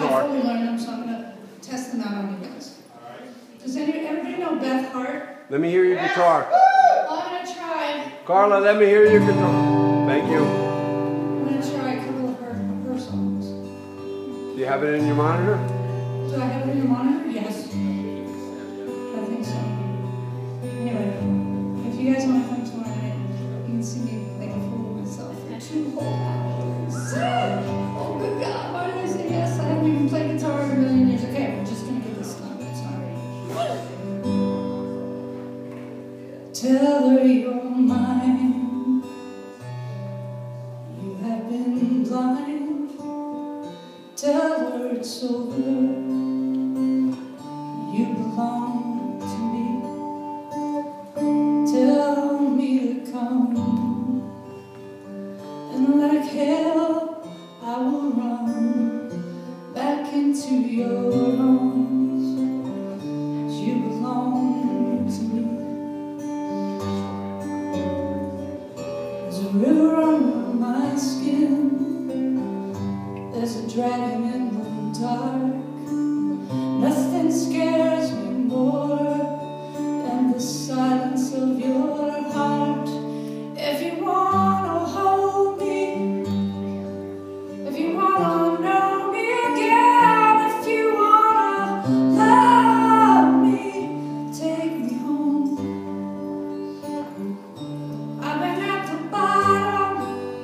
guitar. I fully learned them, so I'm going to test them out on you guys. Does everybody know Beth Hart? Let me hear your guitar. Well, I'm going to try. Carla, let me hear your guitar. Thank you. I'm going to try a couple of her songs. Do you have it in your monitor? Do I have it in your monitor? Yes. I think so. Anyway, if you guys want to come tomorrow night, you can see me make a fool of myself for 2 whole hours. Oh, good God, why did I say yes? I haven't even played guitar in a million years. Okay, we're just going to get this done. It's not ready. Tell her you're mine. You have been blind. Tell her it's over. You belong to me. Tell me to come. And like hell, I will run back into your arms. You belong to me. There's a river under my skin. There's a dragon in the dark. Nothing scares me more than the silence of your heart. If you wanna hold me, if you wanna know me again, if you wanna love me, take me home. I've been at the bottom,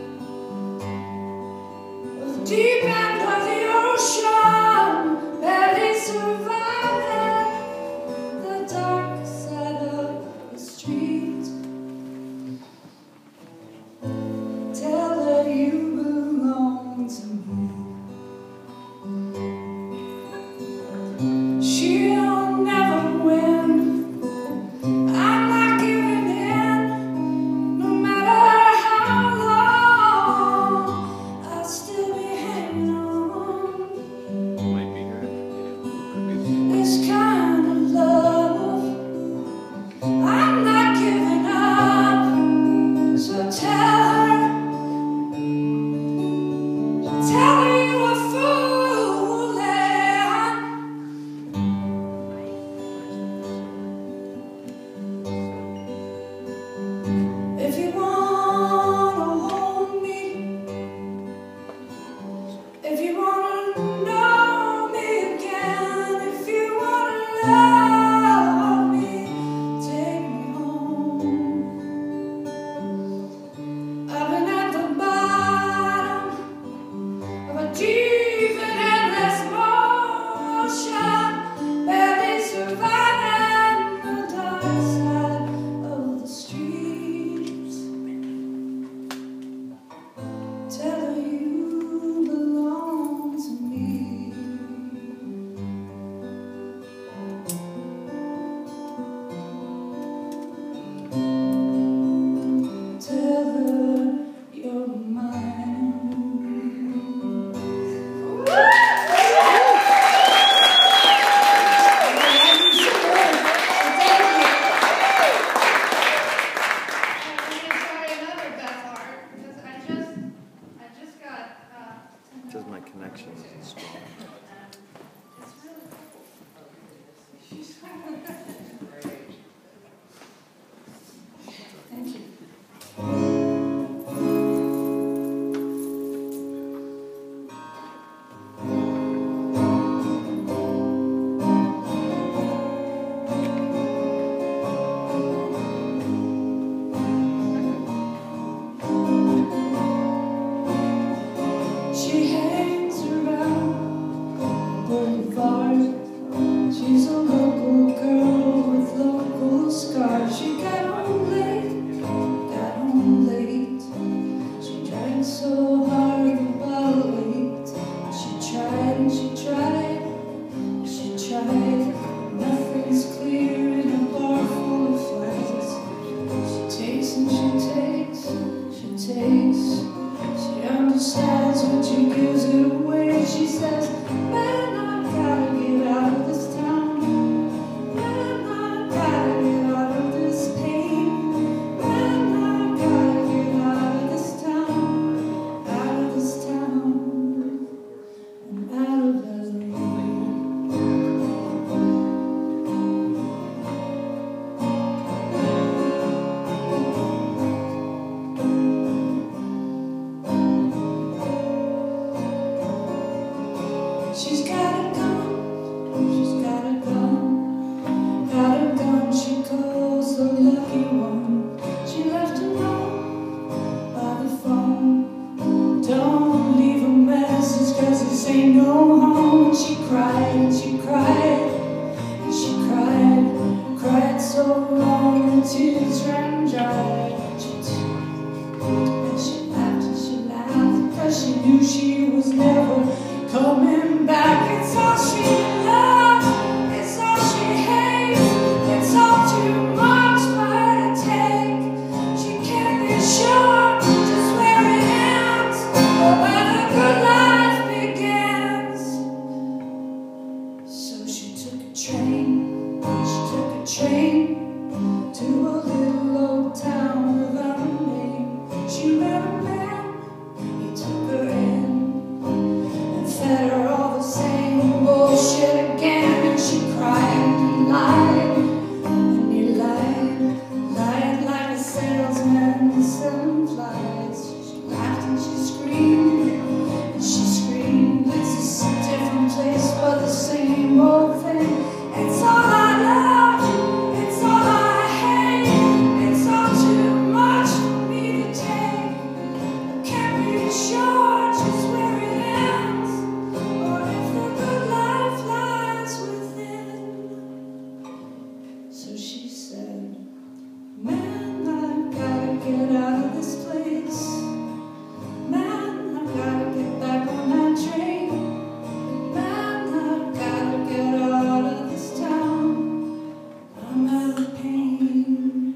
get out of this place. Man, I've gotta get back on that train. Man, I've gotta get out of this town. I'm out of pain.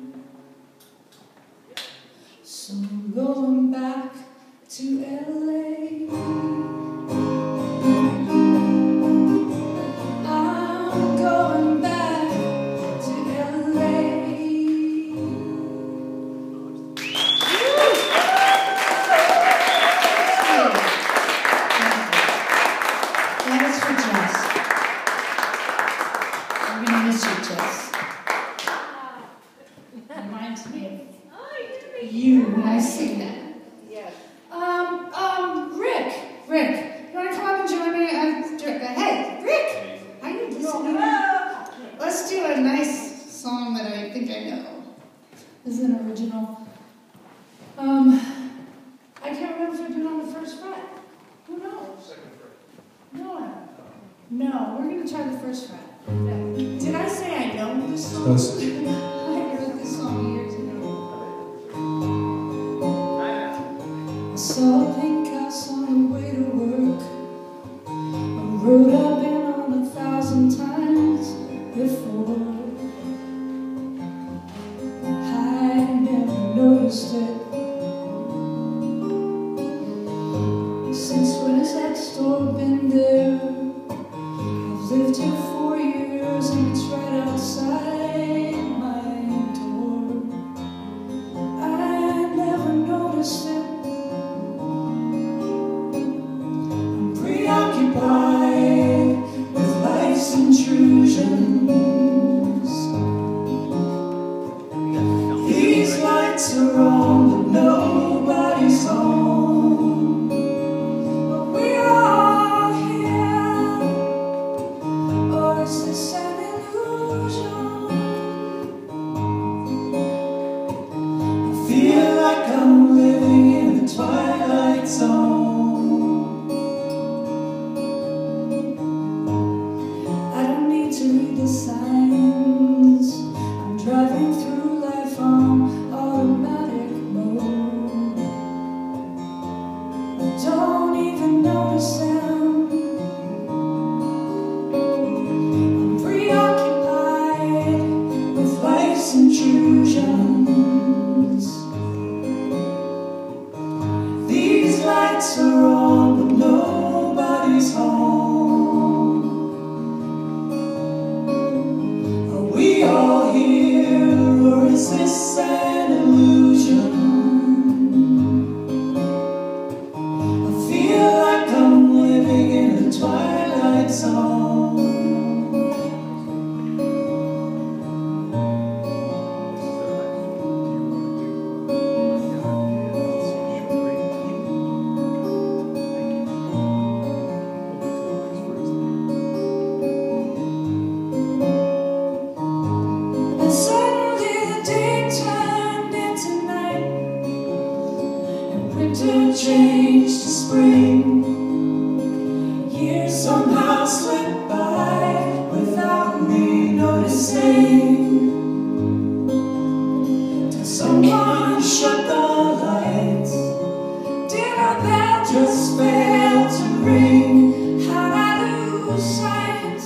So I'm going back to LA. I'm going back to LA. That is for Jess. I'm gonna miss you, Jess. Reminds me of you when I sing that. Yes. Rick, you wanna come up and join me? Hey, Rick, how you doing? Let's do a nice song that I think I know. This is an original. I can't remember if I've been on the first fret. Who knows? Second fret. No, we're gonna try the first fret. Did I say I know this song? Yes. I wrote this song years ago. I saw a pink house on the way to work. A road I've been on 1,000 times before. I never noticed it. Since when has that store been there? I've lived here 4 years and it's right outside my door. I never noticed it. I'm preoccupied with life's intrusions. These lights are on, but nobody's home. But we're all here, or is this an illusion? I feel like I'm living in the twilight zone. I don't need to read the signs. I'm driving through life on automatic mode. I don't even notice them. I'm preoccupied with life's intrusions. These lights are on, but nobody's home. Are we all here, or is this an illusion? I feel like I'm living in the twilight zone. And suddenly the day turned into night, and winter changed to spring. Years somehow slipped by without me noticing. Did someone shut the lights? Did a bell just fail to ring? How'd I lose sight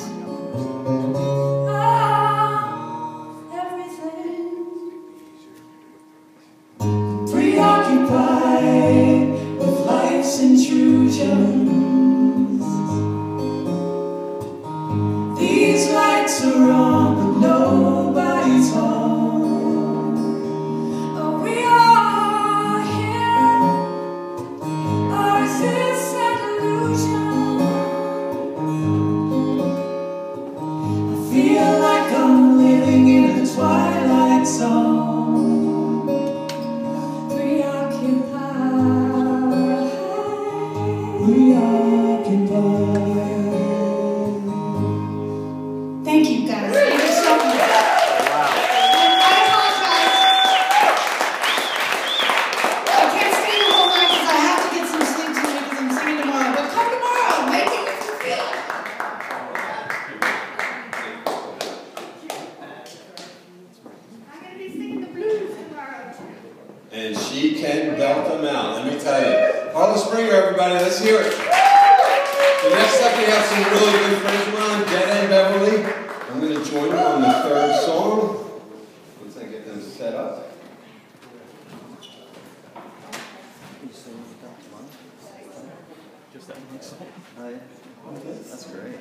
of everything? Preoccupied with life's intrusions. These lights are on, but nobody's home. Are we all here, or is this an illusion? I feel like I'm living in the twilight zone. Preoccupied. We and she can belt them out, let me tell you. Carla Springer, everybody, let's hear it. So next up, we have some really good friends of mine, Jenna and Beverly. I'm going to join them on the third song. Once I get them set up. Just that one song. Oh, yeah. Okay. That's great.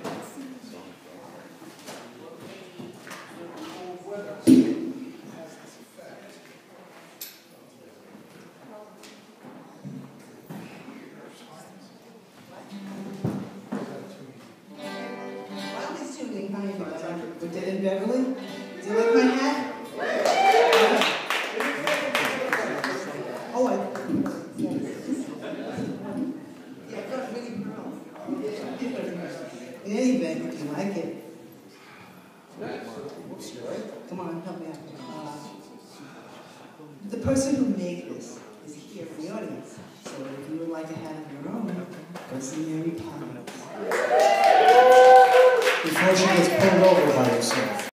With Dead and Beverly? Do you like my hat? Oh, yeah, I got really brown. In any event, if you like it. Come on, help me out. The person who made this is here in the audience. So if you would like to have your own, go see Mary Poppins. Before she gets pulled over by herself.